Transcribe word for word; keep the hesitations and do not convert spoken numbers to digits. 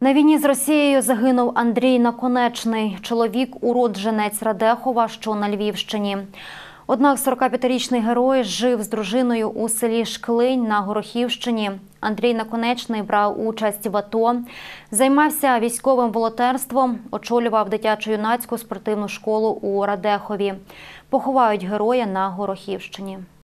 На війні з Росією загинув Андрій Наконечний, чоловік – уродженець Радехова, що на Львівщині. Однак сорокап'ятирічний герой жив з дружиною у селі Шклинь на Горохівщині. Андрій Наконечний брав участь в АТО, займався військовим волонтерством, очолював дитячо-юнацьку спортивну школу у Радехові. Поховають героя на Горохівщині.